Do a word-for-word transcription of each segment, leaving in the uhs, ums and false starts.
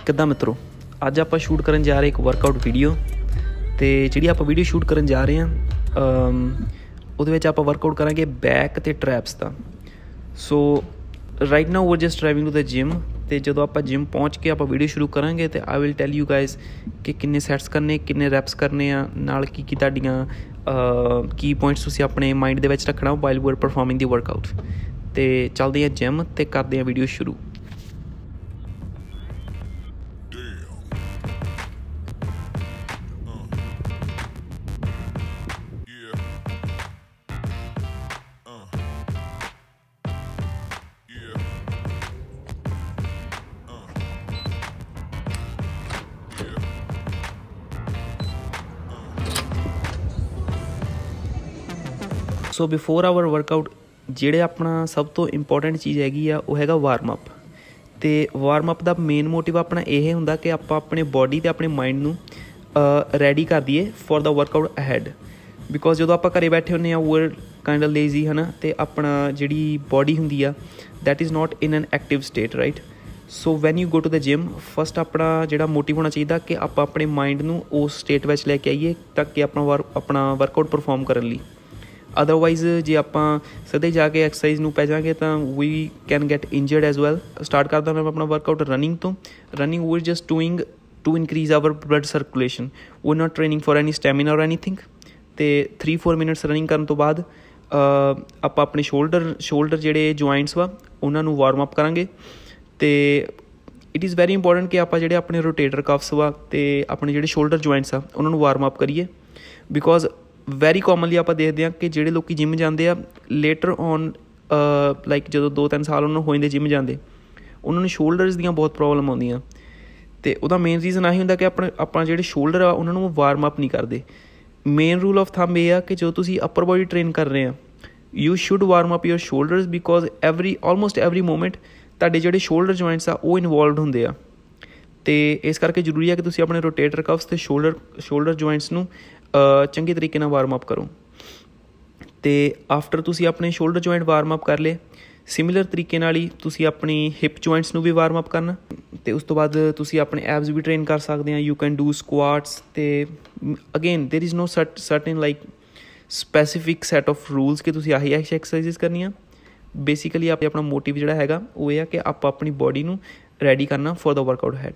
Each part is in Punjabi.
ਕਿੱਦਾਂ ਮਿੱਤਰੋ, ਅੱਜ ਆਪਾਂ ਸ਼ੂਟ ਕਰਨ ਜਾ ਰਹੇ ਇੱਕ ਵਰਕਆਊਟ ਵੀਡੀਓ। ਅਤੇ ਜਿਹੜੀ ਆਪਾਂ ਵੀਡੀਓ ਸ਼ੂਟ ਕਰਨ ਜਾ ਰਹੇ ਹਾਂ ਉਹਦੇ ਵਿੱਚ ਆਪਾਂ ਵਰਕਆਊਟ ਕਰਾਂਗੇ ਬੈਕ ਅਤੇ ਟਰੈਪਸ ਦਾ। ਸੋ ਰਾਈਟ ਨਾਓ ਵੀਰ just driving to the gym. ਅਤੇ ਜਦੋਂ ਆਪਾਂ ਜਿਮ ਪਹੁੰਚ ਕੇ ਆਪਾਂ ਵੀਡੀਓ ਸ਼ੁਰੂ ਕਰਾਂਗੇ ਅਤੇ I will tell you guys ਕਿ ਕਿੰਨੇ ਸੈਟਸ ਕਰਨੇ, ਕਿੰਨੇ ਰੈਪਸ ਕਰਨੇ ਆ, ਨਾਲ ਕੀ ਕੀ ਤੁਹਾਡੀਆਂ ਕੀ ਪੁਆਇੰਟਸ ਤੁਸੀਂ ਆਪਣੇ ਮਾਈਂਡ ਦੇ ਵਿੱਚ ਰੱਖਣਾ while we are performing the workout. ਅਤੇ ਚੱਲਦੇ ਹਾਂ ਜਿਮ ਅਤੇ ਕਰਦੇ ਹਾਂ ਵੀਡੀਓ ਸ਼ੁਰੂ। ਸੋ ਬਿਫੋਰ ਆਵਰ ਵਰਕਆਊਟ ਜਿਹੜੇ ਆਪਣਾ ਸਭ ਤੋਂ ਇੰਪੋਰਟੈਂਟ ਚੀਜ਼ ਹੈਗੀ ਆ ਉਹ ਹੈਗਾ ਵਾਰਮ ਅਪ। ਅਤੇ ਵਾਰਮ ਅਪ ਦਾ ਮੇਨ ਮੋਟਿਵ ਆਪਣਾ ਇਹ ਹੁੰਦਾ ਕਿ ਆਪਾਂ ਆਪਣੇ ਬੋਡੀ ਅਤੇ ਆਪਣੇ ਮਾਈਂਡ ਨੂੰ ਰੈਡੀ ਕਰ ਦਈਏ for the workout ahead. Because ਜਦੋਂ ਆਪਾਂ ਘਰ ਬੈਠੇ ਹੁੰਦੇ ਹਾਂ ਵੀਰ ਕਾਇੰਡ ਆਫ ਲੇਜ਼ੀ ਹੈ ਨਾ, ਅਤੇ ਆਪਣਾ ਜਿਹੜੀ ਬੋਡੀ ਹੁੰਦੀ ਆ that is not in an active state right. So when you go to the gym first ਆਪਣਾ ਜਿਹੜਾ ਮੋਟਿਵ ਹੋਣਾ ਚਾਹੀਦਾ ਕਿ ਆਪਾਂ ਆਪਣੇ ਮਾਈਂਡ ਨੂੰ ਉਸ ਸਟੇਟ ਵਿੱਚ ਲੈ ਕੇ ਆਈਏ ਤਾਂ ਕਿ ਆਪਣਾ ਵਰ ਆਪਣਾ ਵਰਕਆਊਟ ਪਰਫੋਰਮ ਕਰਨ ਲਈ। ਅਦਰਵਾਈਜ਼ ਜੇ ਆਪਾਂ ਸਿੱਧੇ ਜਾ ਕੇ ਐਕਸਰਸਾਈਜ਼ ਨੂੰ ਪੈ ਜਾਵਾਂਗੇ ਤਾਂ we can get injured as well. Start ਕਰਦਾ ਮੈਂ ਆਪਣਾ ਵਰਕਆਊਟ ਰਨਿੰਗ ਤੋਂ। Running we just doing to increase our blood circulation, we not training for any stamina or anything. ਅਤੇ ਥ੍ਰੀ ਫੋਰ ਮਿੰਟਸ ਰਨਿੰਗ ਕਰਨ ਤੋਂ ਬਾਅਦ ਆਪਾਂ ਆਪਣੇ ਸ਼ੋਲਡਰ ਸ਼ੋਲਡਰ ਜਿਹੜੇ ਜੁਆਇੰਟਸ ਵਾ ਉਹਨਾਂ ਨੂੰ ਵਾਰਮ ਅਪ ਕਰਾਂਗੇ। ਅਤੇ ਇਟ ਇਜ਼ ਵੈਰੀ ਇੰਪੋਰਟੈਂਟ ਕਿ ਆਪਾਂ ਜਿਹੜੇ ਆਪਣੇ ਰੋਟੇਟਰ ਕਫਸ ਵਾ ਅਤੇ ਆਪਣੇ ਜਿਹੜੇ ਸ਼ੋਲਡਰ ਜੁਆਇੰਟਸ ਆ ਉਹਨਾਂ ਨੂੰ ਵਾਰਮ ਅਪ ਕਰੀਏ। ਬਿਕੋਜ਼ ਵੈਰੀ ਕੋਮਨਲੀ ਆਪਾਂ ਦੇਖਦੇ ਹਾਂ ਕਿ ਜਿਹੜੇ ਲੋਕ ਜਿੰਮ ਜਾਂਦੇ ਆ ਲੇਟਰ ਔਨ ਲਾਈਕ ਜਦੋਂ ਦੋ ਤਿੰਨ ਸਾਲ ਉਹਨਾਂ ਨੂੰ ਹੋ ਜਾਂਦੇ ਜਿੰਮ ਜਾਂਦੇ, ਉਹਨਾਂ ਨੂੰ ਸ਼ੋਲਡਰਸ ਦੀਆਂ ਬਹੁਤ ਪ੍ਰੋਬਲਮ ਆਉਂਦੀਆਂ। ਅਤੇ ਉਹਦਾ ਮੇਨ ਰੀਜ਼ਨ ਆਹੀ ਹੁੰਦਾ ਕਿ ਆਪਣੇ ਆਪਾਂ ਜਿਹੜੇ ਸ਼ੋਲਡਰ ਆ ਉਹਨਾਂ ਨੂੰ ਵਾਰਮ ਅਪ ਨਹੀਂ ਕਰਦੇ। ਮੇਨ ਰੂਲ ਆਫ ਥੰਬ ਇਹ ਆ ਕਿ ਜਦੋਂ ਤੁਸੀਂ ਅਪਰ ਬੋਡੀ ਟ੍ਰੇਨ ਕਰ ਰਹੇ ਆ you should warm up your shoulders because every almost every movement ਤੁਹਾਡੇ ਜਿਹੜੇ ਸ਼ੋਲਡਰ ਜੁਆਇੰਟਸ ਆ ਉਹ ਇਨਵੋਲਵਡ ਹੁੰਦੇ ਆ। ਅਤੇ ਇਸ ਕਰਕੇ ਜ਼ਰੂਰੀ ਹੈ ਕਿ ਤੁਸੀਂ ਆਪਣੇ ਰੋਟੇਟਰ ਕਫਸ ਅਤੇ ਸ਼ੋਲਡਰ ਸ਼ੋਲਡਰ ਜੁਆਇੰਟਸ ਨੂੰ ਚੰਗੇ ਤਰੀਕੇ ਨਾਲ ਵਾਰਮ ਅਪ ਕਰੋ। ਅਤੇ ਆਫਟਰ ਤੁਸੀਂ ਆਪਣੇ ਸ਼ੋਲਡਰ ਜੁਆਇੰਟ ਵਾਰਮ ਅਪ ਕਰ ਲਏ, ਸਿਮਿਲਰ ਤਰੀਕੇ ਨਾਲ ਹੀ ਤੁਸੀਂ ਆਪਣੀ ਹਿਪ ਜੁਆਇੰਟਸ ਨੂੰ ਵੀ ਵਾਰਮ ਅਪ ਕਰਨਾ। ਅਤੇ ਉਸ ਤੋਂ ਬਾਅਦ ਤੁਸੀਂ ਆਪਣੇ ਐਬਸ ਵੀ ਟ੍ਰੇਨ ਕਰ ਸਕਦੇ ਆ। You can do squats. ਅਤੇ ਅਗੇਨ ਦੇਰ ਇਜ਼ ਨੋ ਸਟ certain like specific set of rules ਕਿ ਤੁਸੀਂ ਆਹੀ ਐਕਸਰਸਾਈਜ਼ ਕਰਨੀਆਂ। ਬੇਸਿਕਲੀ ਆਪ ਆਪਣਾ ਮੋਟਿਵ ਜਿਹੜਾ ਹੈਗਾ ਉਹ ਇਹ ਆ ਕਿ ਆਪਾਂ ਆਪਣੀ ਬੋਡੀ ਨੂੰ ਰੈਡੀ ਕਰਨਾ for the workout ahead.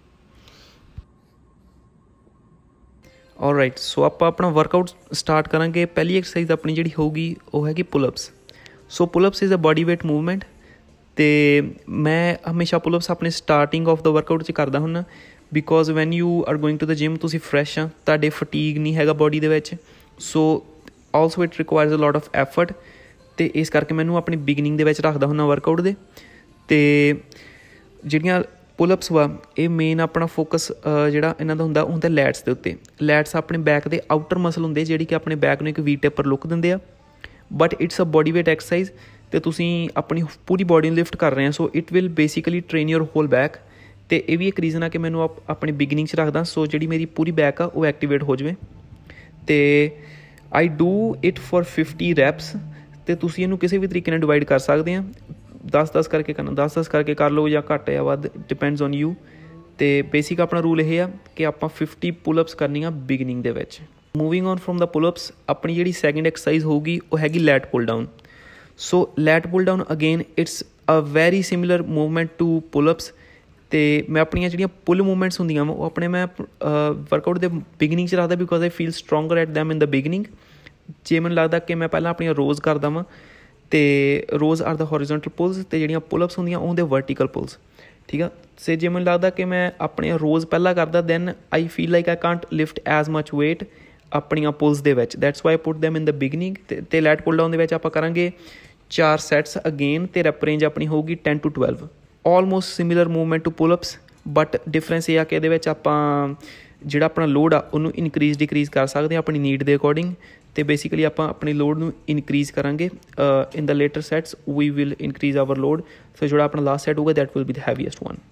Alright, so ਆਪਾਂ ਆਪਣਾ ਵਰਕਆਊਟ ਸਟਾਰਟ ਕਰਾਂਗੇ। ਪਹਿਲੀ ਐਕਸਰਸਾਈਜ਼ ਆਪਣੀ ਜਿਹੜੀ ਹੋਊਗੀ ਉਹ ਹੈਗੀ pullups. So pullups is a body weight movement. ਅਤੇ ਮੈਂ ਹਮੇਸ਼ਾ ਪੁਲਅਪਸ ਆਪਣੇ ਸਟਾਰਟਿੰਗ ਆਫ ਦਾ ਵਰਕਆਊਟ 'ਚ ਕਰਦਾ ਹੁੰਦਾ because when you are going to the gym ਤੁਸੀਂ ਫਰੈਸ਼ ਆ, ਤੁਹਾਡੇ ਫਟੀਗ ਨਹੀਂ ਹੈਗਾ ਬੋਡੀ ਦੇ ਵਿੱਚ। So also it requires a lot of effort. ਅਤੇ ਇਸ ਕਰਕੇ ਮੈਨੂੰ ਆਪਣੀ ਬਿਗਨਿੰਗ ਦੇ ਵਿੱਚ ਰੱਖਦਾ ਹੁੰਦਾ ਵਰਕਆਊਟ ਦੇ। ਅਤੇ ਜਿਹੜੀਆਂ ਪੁਲਅਪਸ ਵਾ ਇਹ ਮੇਨ ਆਪਣਾ ਫੋਕਸ ਜਿਹੜਾ ਇਹਨਾਂ ਦਾ ਹੁੰਦਾ ਉਹ ਹੁੰਦਾ ਲੈਟਸ ਦੇ ਉੱਤੇ। ਲੈਟਸ ਆਪਣੇ ਬੈਕ ਦੇ ਆਊਟਰ ਮਸਲ ਹੁੰਦੇ ਜਿਹੜੀ ਕਿ ਆਪਣੇ ਬੈਕ ਨੂੰ ਇੱਕ ਵੀ ਟੇਪਰ ਲੁੱਕ ਦਿੰਦੇ ਆ। But it's a body weight exercise ਅਤੇ ਤੁਸੀਂ ਆਪਣੀ ਪੂਰੀ ਬੋਡੀ ਨੂੰ ਲਿਫਟ ਕਰ ਰਹੇ ਆ। So it will basically train your whole back. ਅਤੇ ਇਹ ਵੀ ਇੱਕ ਰੀਜ਼ਨ ਆ ਕਿ ਮੈਨੂੰ ਆਪ ਆਪਣੀ ਬਿਗਨਿੰਗ 'ਚ ਰੱਖਦਾ ਸੋ ਜਿਹੜੀ ਮੇਰੀ ਪੂਰੀ ਬੈਕ ਆ ਉਹ ਐਕਟੀਵੇਟ ਹੋ ਜਾਵੇ। ਅਤੇ I do it for fifty reps. ਅਤੇ ਤੁਸੀਂ ਇਹਨੂੰ ਕਿਸੇ ਵੀ ਤਰੀਕੇ ਨਾਲ ਡਿਵਾਈਡ ਕਰ ਸਕਦੇ ਆ। ਦਸ ਦਸ ਕਰਕੇ ਕਰਨਾ, ਦਸ ਦਸ ਕਰਕੇ ਕਰ ਲਓ ਜਾਂ ਘੱਟ ਜਾਂ ਵੱਧ, ਡਿਪੈਂਡਸ ਔਨ ਯੂ। ਅਤੇ ਬੇਸਿਕ ਆਪਣਾ ਰੂਲ ਇਹ ਆ ਕਿ ਆਪਾਂ ਫਿਫਟੀ ਪੁਲਅਪਸ ਕਰਨੀਆਂ ਬਿਗਨਿੰਗ ਦੇ ਵਿੱਚ। Moving on from the pullups ਆਪਣੀ ਜਿਹੜੀ ਸੈਕਿੰਡ ਐਕਸਰਸਾਈਜ਼ ਹੋਊਗੀ ਉਹ ਹੈਗੀ lat pull down. So lat pull down again it's a very similar movement to pullups. ਅਤੇ ਮੈਂ ਆਪਣੀਆਂ ਜਿਹੜੀਆਂ ਪੁੱਲ ਮੂਵਮੈਂਟਸ ਹੁੰਦੀਆਂ ਵਾ ਉਹ ਆਪਣੇ ਮੈਂ ਵਰਕਆਊਟ ਦੇ ਬਿਗਨਿੰਗ 'ਚ ਰੱਖਦਾ because I feel stronger at them in the beginning. ਜੇ ਮੈਨੂੰ ਲੱਗਦਾ ਕਿ ਮੈਂ ਪਹਿਲਾਂ ਆਪਣੀਆਂ ਰੋਜ਼ ਕਰਦਾ ਵਾਂ ਅਤੇ ਰੋਜ਼ ਆਰ ਦਾ ਹੋਰੀਜ਼ੋਨਟਲ ਪੁਲਸ ਅਤੇ ਜਿਹੜੀਆਂ ਪੁਲਅਪਸ ਹੁੰਦੀਆਂ ਉਹ ਹੁੰਦੇ ਵਰਟੀਕਲ ਪੁਲਸ। ਠੀਕ ਆ। ਸੇ ਜੇ ਮੈਨੂੰ ਲੱਗਦਾ ਕਿ ਮੈਂ ਆਪਣੀਆਂ ਰੋਜ਼ ਪਹਿਲਾਂ ਕਰਦਾ then I feel like I can't lift as much weight ਆਪਣੀਆਂ ਪੁਲਸ ਦੇ ਵਿੱਚ। That's why put them in the beginning. ਅਤੇ ਲੈਟ ਪੁੱਲ ਡਾਊਨ ਦੇ ਵਿੱਚ ਆਪਾਂ ਕਰਾਂਗੇ ਚਾਰ ਸੈਟਸ ਅਗੇਨ ਅਤੇ ਰੈਪ ਰੇਂਜ ਆਪਣੀ ਹੋਊਗੀ ten to twelve. Almost similar movement to pullups but difference ਇਹ ਆ ਕਿ ਇਹਦੇ ਵਿੱਚ ਆਪਾਂ ਜਿਹੜਾ ਆਪਣਾ ਲੋਡ ਆ ਉਹਨੂੰ ਇਨਕਰੀਜ਼ ਡਿਕਰੀਜ਼ ਕਰ ਸਕਦੇ ਹਾਂ ਆਪਣੀ ਨੀਡ ਦੇ ਅਕੋਰਡਿੰਗ। ਅਤੇ ਬੇਸਿਕਲੀ ਆਪਾਂ ਆਪਣੀ ਲੋਡ ਨੂੰ ਇਨਕਰੀਜ਼ ਕਰਾਂਗੇ। In the later sets we will increase our load. So ਜਿਹੜਾ ਆਪਣਾ ਲਾਸਟ ਸੈਟ ਹੋਊਗਾ that will be the heaviest one.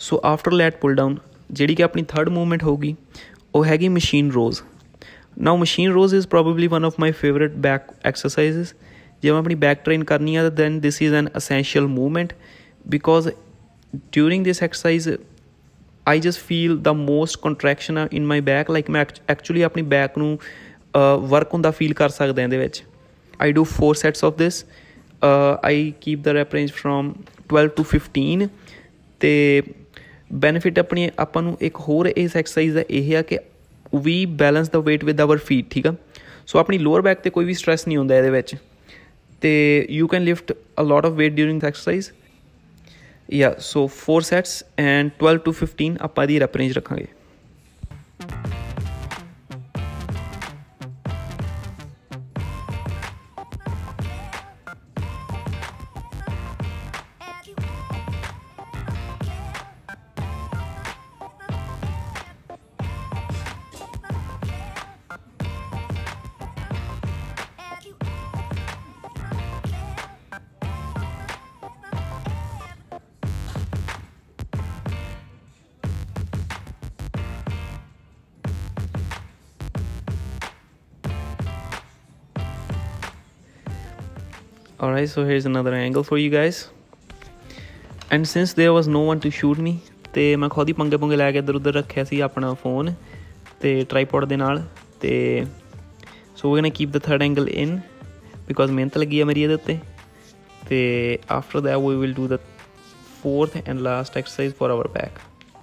So after lat pull down जिहड़ी कि अपनी थर्ड मूवमेंट होगी वो हैगी machine rows. Now machine rows is probably one of my favourite back exercises. जे मैं अपनी बैक ट्रेन करनी है then this is an essential movement because during this exercise I just feel the most contraction in my back. Like मैं एक्चुअली अपनी बैक नूं वर्क होंदा फील कर सकदा इहदे विच। I do four sets of this. I keep the rep range from twelve to fifteen. तो बेनीफिट अपनी आपां नूं एक होर इस एक्सरसाइज का यह है कि we balance the weight with our feet. ठीक है, सो अपनी लोअर बैक ते कोई भी स्ट्रैस नहीं होंदा इहदे विच ते you can lift a lot of weight during the exercise. या so four sets and twelve to fifteen आपां इहदी रैप रेंज रखांगे। Alright, so here's another angle for you guys. And since there was no one to shoot me, ਤੇ ਮੈਂ ਖੁਦ ਹੀ ਪੰਗੇ ਪੁੰਗੇ ਲੈ ਕੇ ਇੱਧਰ ਉੱਧਰ ਰੱਖਿਆ ਸੀ ਆਪਣਾ ਫੋਨ ਤੇ ਟਰਾਈਪੋਡ ਦੇ ਨਾਲ। ਤੇ so we gonna keep the third angle in because ਮਿਹਨਤ ਲੱਗੀ ਆ ਮੇਰੀ ਇਹਦੇ ਉੱਤੇ। ਤੇ after that we will do the fourth and last exercise for our back.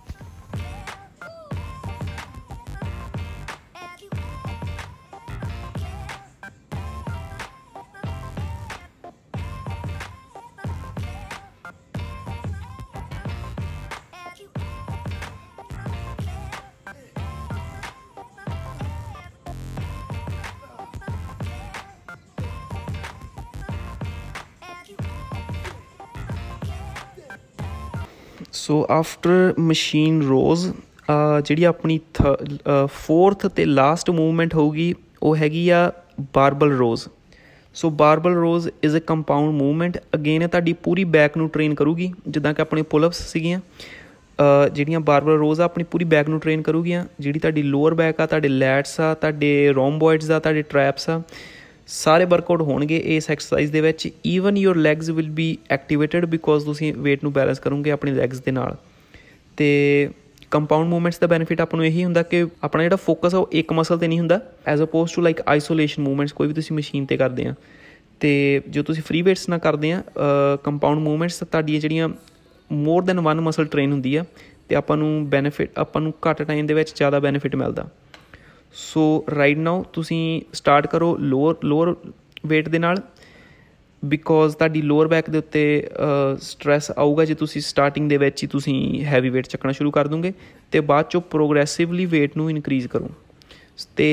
So after machine rows जी अपनी थ फोर्थ ते लास्ट मूवमेंट होगी वो हैगी आ barbell rows. So barbell rows is a compound movement. Again तुहाडी पूरी बैक नूं ट्रेन करूगी जिद्दां कि अपने पुलअप्स सीगियां। जिहड़ियां बारबल रोज़ आ अपनी पूरी बैक नूं ट्रेन करूगियां। जिहड़ी तुहाडी लोअर बैक आ, तुहाडे लैट्स आ, तुहाडे रोमबॉइड्स आ, तुहाडे ट्रैप्स आ, सारे वर्कआउट होणगे इस एक्सरसाइज दे विच। Even your legs will be activated because तुसीं वेट नूं बैलेंस करोगे अपनी लैग्स दे नाल। ते कंपाउंड मूवमेंट्स का बेनीफिट आपां नूं यही हुंदा कि अपना जिहड़ा फोकस है वो एक मसल ते नहीं हुंदा as opposed to like isolation movements कोई भी तुसीं मशीन ते करदे आ। ते जो तुसीं फ्री वेट्स नाल करदे आ कंपाउंड मूवमेंट्स तुहाडीआं जिहड़ियां more than one muscle train हुंदी आ ते आपां नूं बेनीफिट आपां नूं घੱਟ टाइम दे विच ज़्यादा बेनीफिट मिलदा। सो राइट नाउ तुसीं स्टार्ट करो लोअर लोअर वेट दे नाल बिकॉज तुहाडी लोअर बैक दे उत्ते स्ट्रैस आऊगा जे तुसीं स्टार्टिंग दे विच ही तुसीं हैवी वेट चकना शुरू कर दोगे ते बाद चों प्रोग्रैसिवली वेट नूं इनक्रीज़ करो। ते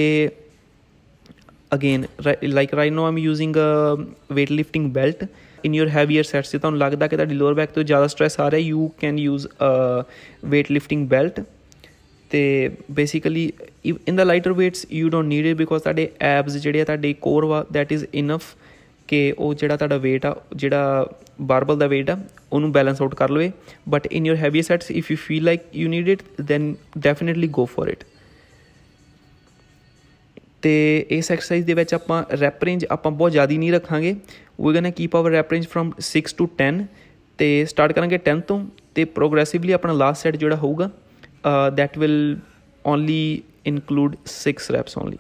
again like right now I am using a weight lifting belt in your heavier sets. जे तुहानूं लगदा कि तुहाडी लोअर बैक तो ज़्यादा स्ट्रैस आ रहा you can use a weight lifting belt. ते basically in the lighter weights you don't need it because तुहाडे एब्स जिहड़े तुहाडे कोर वा दैट इज़ इनफ कि वो जिहड़ा तुहाडा वेट आ जिहड़ा बारबल दा वेट आ उहनूं बैलेंस आउट कर लवे। But in your heavy sets if you feel like you need it then definitely go for it. तो इस एक्सरसाइज दे विच आपां रैप रेंज आपां बहुत ज़्यादा नहीं रखांगे। We gonna keep our rep range from six to ten. तो स्टार्ट करांगे टेन तो ते प्रोग्रैसिवली अपना लास्ट सैट जिहड़ा होऊगा that will only include six reps only.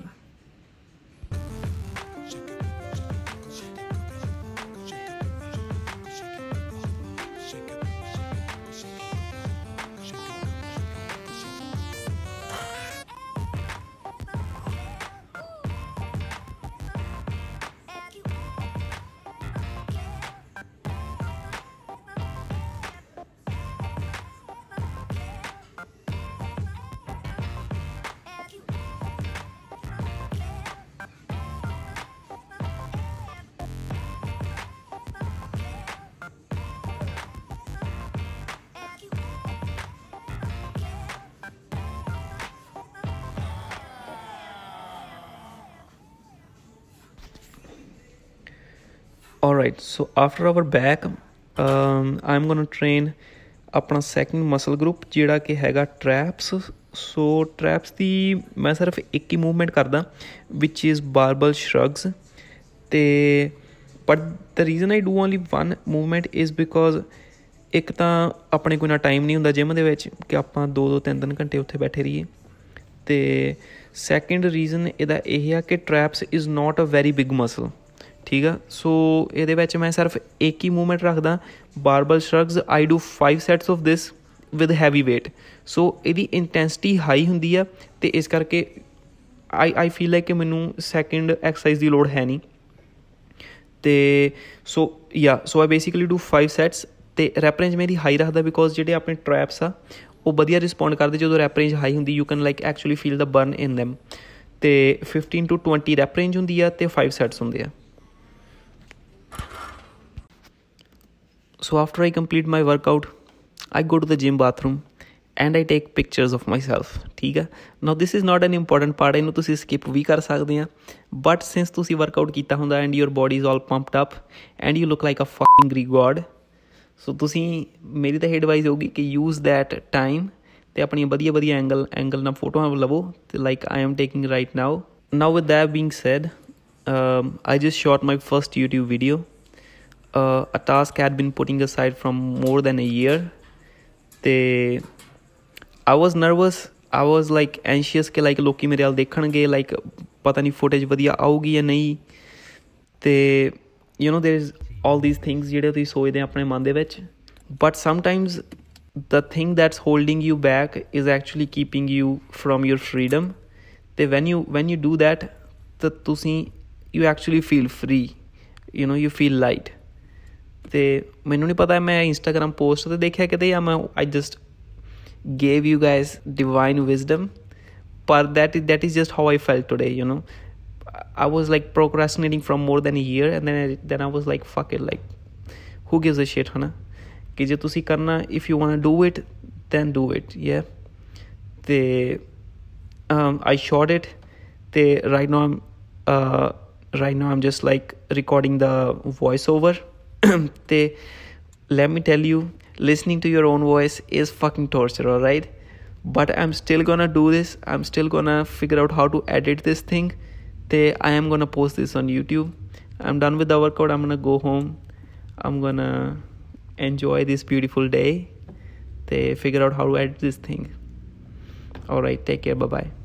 Alright, so after our back um, I'm gonna train ਆਪਣਾ ਸੈਕਿੰਡ ਮਸਲ ਗਰੁੱਪ ਜਿਹੜਾ ਕਿ ਹੈਗਾ ਟਰੈਪਸ। ਸੋ ਟਰੈਪਸ ਦੀ ਮੈਂ ਸਿਰਫ ਇੱਕ ਹੀ ਮੂਵਮੈਂਟ ਕਰਦਾ ਵਿਚ ਇਜ਼ ਬਾਰਬਲ ਸ਼ਰਗਸ। ਅਤੇ but the reason I do only one movement is because ਇੱਕ ਤਾਂ ਆਪਣੇ ਕੋਈ ਨਾ ਟਾਈਮ ਨਹੀਂ ਹੁੰਦਾ ਜਿੰਮ ਦੇ ਵਿੱਚ ਕਿ ਆਪਾਂ ਦੋ ਦੋ ਤਿੰਨ ਤਿੰਨ ਘੰਟੇ ਉੱਥੇ ਬੈਠੇ ਰਹੀਏ, ਅਤੇ ਸੈਕਿੰਡ ਰੀਜ਼ਨ ਇਹਦਾ ਇਹ ਆ ਕਿ traps is not a very big muscle, ਠੀਕ ਆ। ਸੋ ਇਹਦੇ ਵਿੱਚ ਮੈਂ ਸਿਰਫ ਇੱਕ ਹੀ ਮੂਵਮੈਂਟ ਰੱਖਦਾ barbell shrugs. I do five sets of this with heavy weight. So ਇਹਦੀ ਇੰਟੈਂਸਿਟੀ ਹਾਈ ਹੁੰਦੀ ਆ ਅਤੇ ਇਸ ਕਰਕੇ ਆਈ ਆਈ ਫੀਲ ਲਾਈਕ ਕਿ ਮੈਨੂੰ ਸੈਕਿੰਡ ਐਕਸਰਸਾਈਜ਼ ਦੀ ਲੋੜ ਹੈ ਨਹੀਂ। ਅਤੇ ਸੋ ਯਾ so I basically do five sets ਅਤੇ ਰੈਪ ਰੇਂਜ ਮੇਰੀ ਹਾਈ ਰੱਖਦਾ ਬਿਕੋਜ਼ ਜਿਹੜੇ ਆਪਣੇ ਟਰੈਪਸ ਆ ਉਹ ਵਧੀਆ ਰਿਸਪੌਂਡ ਕਰਦੇ ਜਦੋਂ ਰੈਪ ਰੇਂਜ ਹਾਈ ਹੁੰਦੀ। You can like actually feel the burn in them. ਅਤੇ fifteen to twenty rep range ਹੁੰਦੀ ਆ ਅਤੇ ਫਾਈਵ ਸੈਟਸ ਹੁੰਦੇ ਆ। So after I complete my workout, I go to the gym bathroom and I take pictures of myself, ਠੀਕ ਆ। Now this is not an important part, ਇਹਨੂੰ ਤੁਸੀਂ skip ਵੀ ਕਰ ਸਕਦੇ ਆ, but since ਤੁਸੀਂ workout ਕੀਤਾ ਹੁੰਦਾ and your body is all pumped up and you look like a fucking Greek god, so ਤੁਸੀਂ ਮੇਰੀ ਤਾਂ ਇਹ ਐਡਵਾਈਸ ਹੋਊਗੀ ਕਿ use that time ਅਤੇ ਆਪਣੀਆਂ ਵਧੀਆ ਵਧੀਆ ਐਂਗਲ ਐਂਗਲ ਨਾਲ ਫੋਟੋਆਂ ਲਵੋ ਅਤੇ like I am taking right now. Now with that being said, um, I just shot my first YouTube video. Uh, a task I had been putting aside from more than a year. ਤੇ I was nervous. I was like anxious ਕਿ like ਲੋਕੀ ਮੇਰੇ ਵੱਲ ਦੇਖਣਗੇ like ਪਤਾ ਨਹੀਂ footage ਵਧੀਆ ਆਊਗੀ ਜਾਂ ਨਹੀਂ। ਅਤੇ you know there is all these things ਜਿਹੜੇ ਤੁਸੀਂ ਸੋਚਦੇ ਆਪਣੇ ਮਨ ਦੇ ਵਿੱਚ, but sometimes the thing that's holding you back is actually keeping you from your freedom. ਅਤੇ when you when you do that ਤਾਂ ਤੁਸੀਂ you actually feel free, you know, you feel light. ਅਤੇ ਮੈਨੂੰ ਨਹੀਂ ਪਤਾ ਮੈਂ ਇੰਸਟਾਗ੍ਰਾਮ ਪੋਸਟ 'ਤੇ ਦੇਖਿਆ ਕਿਤੇ ਜਾਂ ਮੈਂ I just gave you guys divine wisdom, ਪਰ that that is just how I felt today, you know. I was like procrastinating from more than a year and then then I was like fuck it, like who gives a shit, ਹੈ ਨਾ। ਕਿ ਜੇ ਤੁਸੀਂ ਕਰਨਾ if you want do it then do it, yeah. ਅਤੇ ਆਈ ਸ਼ੋਟ ਇਟ ਅਤੇ right now right now I'm just like recording ਦਾ ਵੋਇਸ ਓਵਰ। ਤੇ let me tell you, listening to your own voice is fucking torture, all right? But I'm still gonna do this. I'm still gonna figure out how to edit this thing. They, I am gonna post this on YouTube. I'm done with the workout. I'm gonna go home. I'm gonna enjoy this beautiful day. They figure out how to edit this thing. All right, take care. Bye bye.